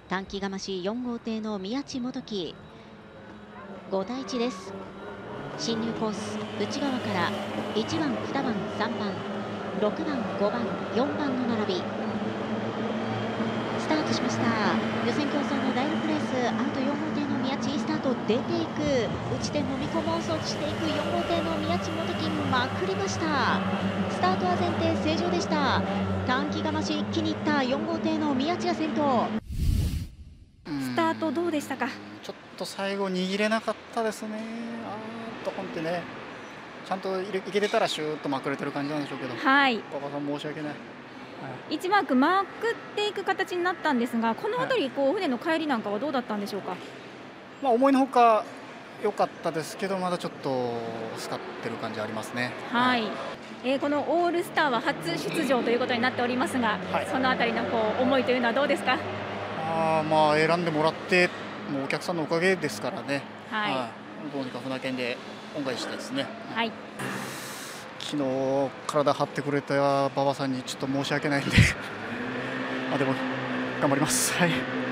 短期釜し4号艇の宮地元樹、5対1です。進入コース内側から1番、2番、3番、6番、5番、4番の並び。スタートしました。予選競争の第6レース、アウト4号艇の宮地、スタート出ていく、打ち点飲み込もうとしていく4号艇の宮地元樹、まくりました。スタートは前提正常でした。短期釜し一気にいった4号艇の宮地が先頭。 スタートどうでしたか？ ちょっと最後握れなかったですね。ドコンってね、ちゃんといけてたらシューッとまくれてる感じなんでしょうけど、 はい、 馬場さん申し訳ない。 1マークまくっていく形になったんですが、この辺り船の帰りなんかはどうだったんでしょうか？ 思いのほか良かったですけど、まだちょっとスカってる感じありますね。 はい、このオールスターは初出場ということになっておりますが、そのあたりの思いというのはどうですか？ 選んでもらってもうお客さんのおかげですからね。どうにか船券で恩返しですね。昨日体張ってくれた馬場さんにちょっと申し訳ないんででも頑張ります。はい。